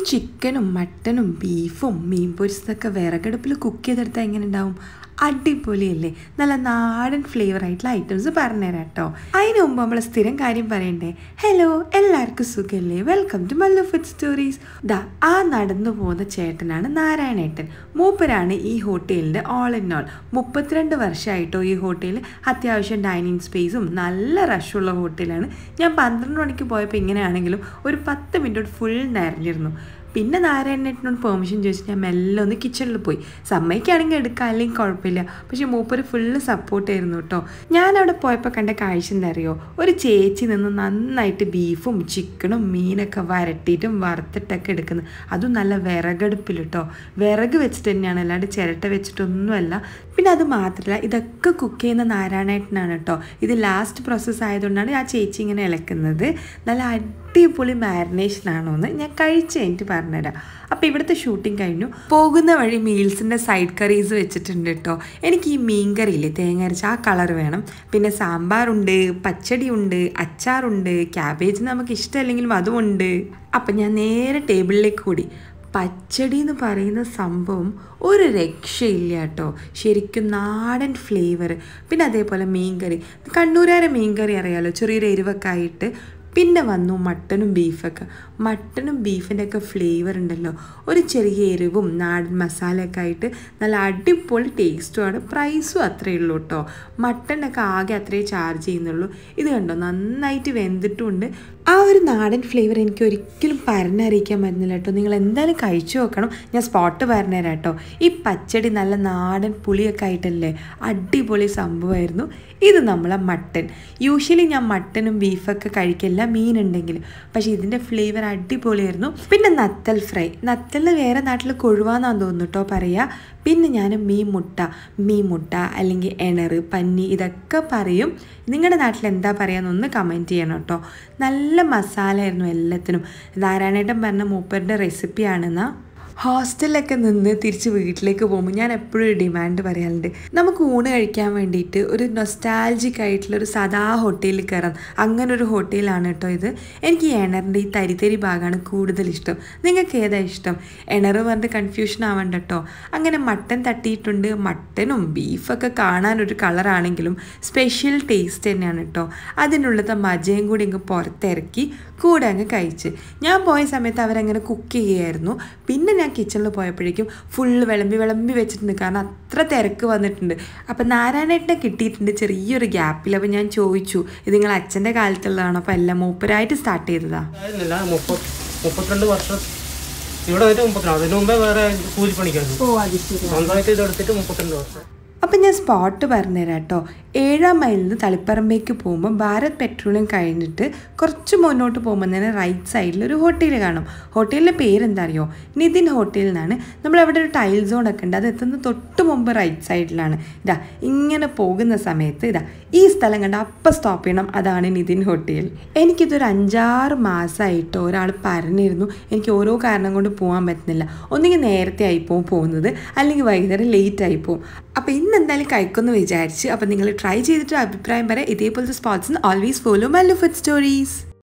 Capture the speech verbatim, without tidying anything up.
ചിക്കനും മട്ടനും ബീഫും മീൻ പൊരിച്ചതൊക്കെ വിറകടുപ്പിൽ കുക്ക് ചെയ്തെടുത്താൽ എങ്ങനെ ഉണ്ടാവും? അടിപൊളിയല്ലേ? നല്ല നാടൻ ഫ്ലേവർ ആയിട്ടുള്ള ഐറ്റംസ് പറഞ്ഞുതരാം കേട്ടോ. അതിന് മുമ്പ് നമ്മൾ സ്ഥിരം കാര്യം പറയണ്ടേ? ഹലോ, എല്ലാവർക്കും സുഖമല്ലേ? Welcome to Mallu food stories. ദാ ആ നടന്നു പോകുന്ന ചേട്ടനാണ് നാരായണേട്ടൻ. മൂപ്പരാണ് ഈ ഹോട്ടലിൻ്റെ ഓൾ ഇൻ ഓൾ. മുപ്പത്തിരണ്ട് വർഷമായിട്ടോ ഈ ഹോട്ടലിൽ. അത്യാവശ്യം ഡൈനിങ് സ്പേസും നല്ല റഷുള്ള ഹോട്ടലാണ്. ഞാൻ പന്ത്രണ്ട് മണിക്ക് പോയപ്പോൾ ഇങ്ങനെയാണെങ്കിലും ഒരു പത്ത് മിനിറ്റ് ഫുൾ നിറഞ്ഞിരുന്നു. പിന്നെ നാരായണേട്ടനോട് പെർമിഷൻ ചോദിച്ചിട്ട് ഞാൻ മെല്ലെ ഒന്ന് കിച്ചണിൽ പോയി. സമ്മതിക്കുകയാണെങ്കിൽ എടുക്കാം, അല്ലെങ്കിൽ കുഴപ്പമില്ല. പക്ഷെ മൂപ്പര് ഫുള്ള് സപ്പോർട്ടായിരുന്നു കേട്ടോ. ഞാനവിടെ പോയപ്പോൾ കണ്ട കാഴ്ച എന്താ അറിയോ? ഒരു ചേച്ചി നിന്ന് നന്നായിട്ട് ബീഫും ചിക്കനും മീനൊക്കെ വരട്ടിയിട്ടും വറുത്തിട്ടൊക്കെ എടുക്കുന്നത്. അതും നല്ല വിറകടുപ്പിൽ കേട്ടോ. വിറക് വെച്ചിട്ട് തന്നെയാണ്, അല്ലാണ്ട് ചിരട്ട വെച്ചിട്ടൊന്നുമല്ല. പിന്നെ അത് മാത്രമല്ല, ഇതൊക്കെ കുക്ക് ചെയ്യുന്ന നാരായണേട്ടനാണ് കേട്ടോ. ഇത് ലാസ്റ്റ് പ്രോസസ്സ് ആയതുകൊണ്ടാണ് ആ ചേച്ചി ഇങ്ങനെ ഇളക്കുന്നത്. നല്ല അടിപൊളി മാരിനേഷനാണോ എന്ന് ഞാൻ കഴിച്ച് കഴിഞ്ഞിട്ട് പറഞ്ഞുതരാം. അപ്പോൾ ഇവിടുത്തെ ഷൂട്ടിംഗ് കഴിഞ്ഞു. പോകുന്ന വഴി മീൽസിൻ്റെ സൈഡ് കറീസ് വെച്ചിട്ടുണ്ട് കേട്ടോ. എനിക്ക് ഈ മീൻ കറിയില്ലേ, തേങ്ങ അരച്ച ആ കളർ വേണം. പിന്നെ സാമ്പാറുണ്ട്, പച്ചടിയുണ്ട്, അച്ചാറുണ്ട്, ക്യാബേജ് നമുക്ക് ഇഷ്ടമല്ലെങ്കിലും അതുമുണ്ട്. അപ്പം ഞാൻ നേരെ ടേബിളിലേക്ക് കൂടി. പച്ചടി എന്ന് പറയുന്ന സംഭവം ഒരു രക്ഷയില്ല കേട്ടോ. ശരിക്കും നാടൻ ഫ്ലേവർ. പിന്നെ അതേപോലെ മീൻകറി, കണ്ണൂരാരെ മീൻകറി അറിയാമല്ലോ, ചെറിയൊരു എരിവൊക്കെ ആയിട്ട്. പിന്നെ വന്നു മട്ടനും ബീഫൊക്കെ. മട്ടനും ബീഫിൻ്റെ ഒക്കെ ഫ്ലേവർ ഉണ്ടല്ലോ, ഒരു ചെറിയ എരിവും നാടൻ മസാലയൊക്കെ ആയിട്ട് നല്ല അടിപൊളി ടേസ്റ്റുമാണ്. പ്രൈസും അത്രയേ ഉള്ളൂ കേട്ടോ. മട്ടനൊക്കെ ആകെ അത്രയേ ചാർജ് ചെയ്യുന്നുള്ളൂ. ഇത് കണ്ടോ, നന്നായിട്ട് വെന്തിട്ടുമുണ്ട്. ആ ഒരു നാടൻ ഫ്ലേവർ എനിക്ക് ഒരിക്കലും പറഞ്ഞറിയിക്കാൻ പറ്റുന്നില്ല കേട്ടോ. നിങ്ങൾ എന്തായാലും കഴിച്ചു നോക്കണം. ഞാൻ സ്പോട്ട് പറഞ്ഞുതരാം കേട്ടോ. ഈ പച്ചടി നല്ല നാടൻ പുളിയൊക്കെ ആയിട്ടല്ലേ, അടിപൊളി സംഭവമായിരുന്നു. ഇത് നമ്മളെ മട്ടൻ. യൂഷ്വലി ഞാൻ മട്ടനും ബീഫൊക്കെ കഴിക്കില്ല മീനുണ്ടെങ്കിൽ, പക്ഷേ ഇതിൻ്റെ ഫ്ലേവർ അടിപൊളിയായിരുന്നു. പിന്നെ നത്തൽ ഫ്രൈ. നത്തലിന് വേറെ നാട്ടിൽ കൊഴുവാന്നാന്ന് തോന്നുന്നു കേട്ടോ പറയുക. പിന്നെ ഞാൻ മീൻ മുട്ട, മീൻ മുട്ട അല്ലെങ്കിൽ എണറ്, പന്നി ഇതൊക്കെ പറയും. നിങ്ങളുടെ നാട്ടിൽ എന്താ പറയുകയെന്നൊന്ന് കമൻറ്റ് ചെയ്യണം കേട്ടോ. നല്ല മസാല ആയിരുന്നു എല്ലാത്തിനും. നാരായണേട്ടൻ പറഞ്ഞ മൂപ്പരുടെ റെസിപ്പിയാണെന്നാ. ഹോസ്റ്റലിലൊക്കെ നിന്ന് തിരിച്ച് വീട്ടിലേക്ക് പോകുമ്പോൾ ഞാൻ എപ്പോഴും ഒരു ഡിമാൻഡ് പറയാറുണ്ട്. നമുക്ക് ഊണ് കഴിക്കാൻ വേണ്ടിയിട്ട് ഒരു നൊസ്റ്റാൾജിക് ആയിട്ടുള്ളൊരു സാധാ ഹോട്ടലിൽ കയറാം. അങ്ങനെ ഒരു ഹോട്ടലാണ് കേട്ടോ ഇത്. എനിക്ക് ഈ എണറിൻ്റെ ഈ തരിതരി ഭാഗമാണ് കൂടുതൽ ഇഷ്ടം. നിങ്ങൾക്ക് ഏതാ ഇഷ്ടം? എണറ് പറഞ്ഞിട്ട് കൺഫ്യൂഷൻ ആവണ്ട കേട്ടോ. അങ്ങനെ മട്ടൻ തട്ടിയിട്ടുണ്ട്. മട്ടനും ബീഫൊക്കെ കാണാനൊരു കളറാണെങ്കിലും സ്പെഷ്യൽ ടേസ്റ്റ് തന്നെയാണ് കേട്ടോ. അതിനുള്ളത്തെ മജയും കൂടി അങ്ങ് പുറത്തിറക്കി കൂടെ അങ്ങ് കഴിച്ച്. ഞാൻ പോയ സമയത്ത് അവരങ്ങനെ കുക്ക് ചെയ്യുമായിരുന്നു. പിന്നെ ഞാൻ കിച്ചണിൽ പോയപ്പോഴേക്കും ഫുള്ള് വിളമ്പി വിളമ്പി വെച്ചിട്ടുണ്ട്, കാരണം അത്ര തിരക്ക് വന്നിട്ടുണ്ട്. അപ്പം നാരായണേട്ടനെ കിട്ടിയിട്ടുണ്ട് ചെറിയൊരു ഗ്യാപ്പിൽ. അപ്പം ഞാൻ ചോദിച്ചു, ഇത് നിങ്ങൾ അച്ഛൻ്റെ കാലത്തുള്ളതാണോ? അപ്പം എല്ലാം മൂപ്പരായിട്ട് സ്റ്റാർട്ട് ചെയ്തതാ. മുപ്പത്തിരണ്ട് വർഷം ഇവിടെ അതിന് മുമ്പേ വേറെ കൂലിപ്പണിക്കായിരുന്നു. സ്വന്തമായിട്ട് ഇത് എടുത്തിട്ട് മുപ്പത്തിരണ്ട് വർഷം. അപ്പം ഞാൻ സ്പോട്ട് പറഞ്ഞുതരാം കേട്ടോ. ഏഴാം മൈലിൽ നിന്ന് തളിപ്പറമ്പേക്ക് പോകുമ്പോൾ ഭാരത് പെട്രോളിയം കഴിഞ്ഞിട്ട് കുറച്ച് മുന്നോട്ട് പോകുമ്പോൾ തന്നെ റൈറ്റ് സൈഡിൽ ഒരു ഹോട്ടൽ കാണും. ഹോട്ടലിൻ്റെ പേരെന്താ അറിയോ? നിതിൻ ഹോട്ടൽ എന്നാണ്. നമ്മളവിടെ ഒരു ടൈൽ സോൺ ഒക്കെ ഉണ്ട്. അത് എത്തുന്ന തൊട്ട് മുമ്പ് റൈറ്റ് സൈഡിലാണ്. ഇതാ ഇങ്ങനെ പോകുന്ന സമയത്ത് ഇതാ ഈ സ്ഥലം കണ്ട അപ്പം സ്റ്റോപ്പ് ചെയ്യണം. അതാണ് നിതിൻ ഹോട്ടൽ. എനിക്കിതൊരു അഞ്ചാറ് മാസമായിട്ട് ഒരാൾ പറഞ്ഞിരുന്നു, എനിക്ക് ഓരോ കാരണം കൊണ്ട് പോകാൻ പറ്റുന്നില്ല. ഒന്നുകിൽ നേരത്തെ ആയിപ്പോവും പോകുന്നത്, അല്ലെങ്കിൽ വൈകുന്നേരം ലേറ്റ് ആയിപ്പോവും. അപ്പോൾ ഇന്ന് എന്തായാലും കഴിക്കുമെന്ന് വിചാരിച്ച്. അപ്പോൾ നിങ്ങൾ ട്രൈ ചെയ്തിട്ട് അഭിപ്രായം പറയാം. ഇതേപോലത്തെ സ്പോട്സിന് always follow Mallu food stories.